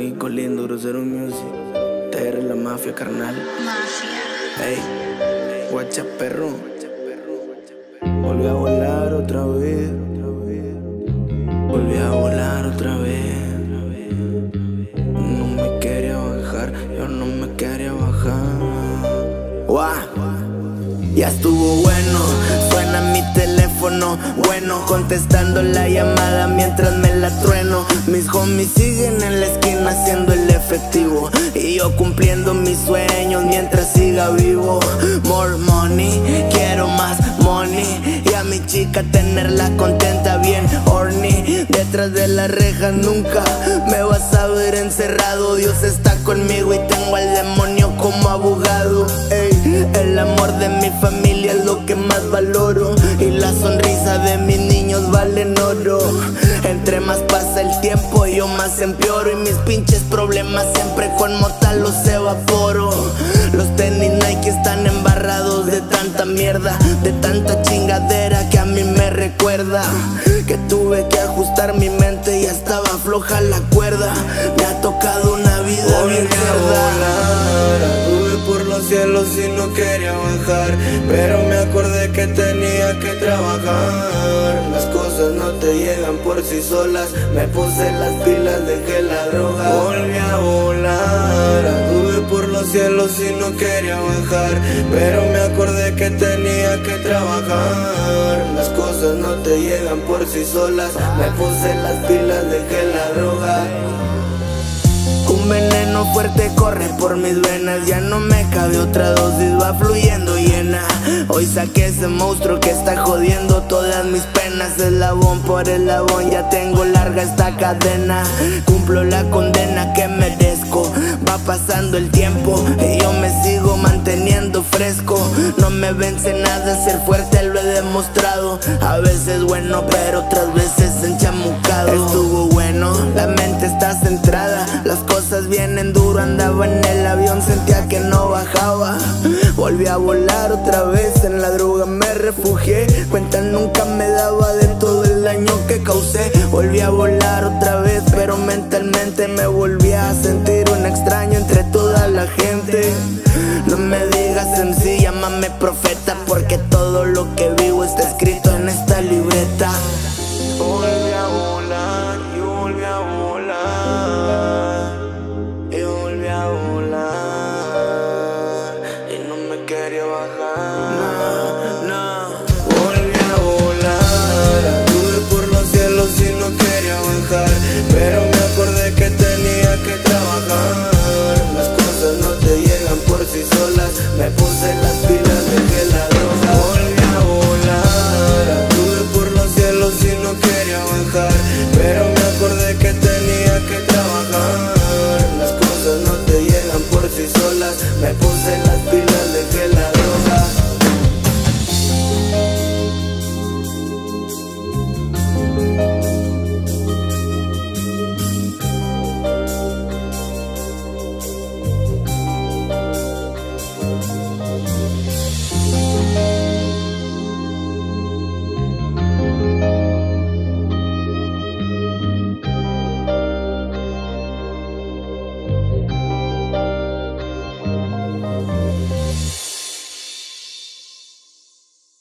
Nico lindo, grosero music. TR la mafia, carnal. Ey, guacha perro. Volví a volar otra vez. Volví a volar otra vez. No me quería bajar, yo no me quería bajar. Ya estuvo bueno, suena mi teléfono. Bueno, contestando la llamada mientras me la trueno. Mis homies siguen en la esquina haciendo el efectivo y yo cumpliendo mis sueños mientras siga vivo. More money, quiero más money. Y a mi chica tenerla contenta, bien horny. Detrás de las rejas nunca me vas a ver encerrado. Dios está conmigo y tengo al demonio como abogado. Ey, el amor de mi familia es lo que más valoro y la sonrisa de mis niños valen oro. Entre más pasa el tiempo yo más empeoro y mis pinches problemas siempre con mota los evaporo. Los tenis Nike están embarrados de tanta mierda, de tanta chingadera que a mí me recuerda que tuve que ajustar mi mente y estaba floja la cuerda. Me ha tocado una vida bien cerda. Por los cielos y no quería bajar, pero me acordé que tenía que trabajar. Las cosas no te llegan por sí solas. Me puse las pilas, dejé la droga. Volví a volar. Anduve por los cielos y no quería bajar, pero me acordé que tenía que trabajar. Las cosas no te llegan por sí solas. Me puse las pilas, dejé la droga. Un veneno fuerte corre por mis venas. Ya no me cabe otra dosis, va fluyendo llena. Hoy saqué ese monstruo que está jodiendo todas mis penas. Eslabón por eslabón ya tengo larga esta cadena. Cumplo la condena que merezco. Va pasando el tiempo y yo me sigo manteniendo fresco. No me vence nada, ser fuerte lo he demostrado. A veces bueno pero otras veces enchamucado. Estuvo bueno, la mente está centrada. Las cosas vienen duro, andaba en el avión, sentía que no bajaba. Volví a volar otra vez, en la droga me refugié. Cuenta nunca me daba de todo el daño que causé. Volví a volar otra vez, pero mentalmente me volví a sentir un extraño entre toda la gente. No me digas MC, llámame profeta, porque todo lo que vivo está escrito en esta libreta.